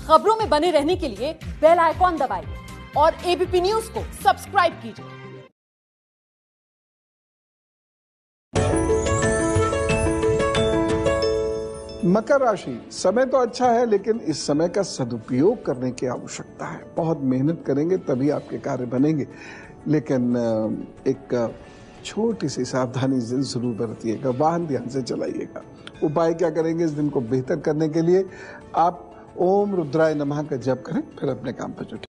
खबरों में बने रहने के लिए बेल आइकॉन दबाइए और एबीपी न्यूज को सब्सक्राइब कीजिए। मकर राशि, समय तो अच्छा है लेकिन इस समय का सदुपयोग करने की आवश्यकता है। बहुत मेहनत करेंगे तभी आपके कार्य बनेंगे, लेकिन एक छोटी सी सावधानी जरूर बरतिएगा। वाहन ध्यान से चलाइएगा। उपाय क्या करेंगे इस दिन को बेहतर करने के लिए? आप ओम रुद्राय नमः का जप करें, फिर अपने काम पर जुटें।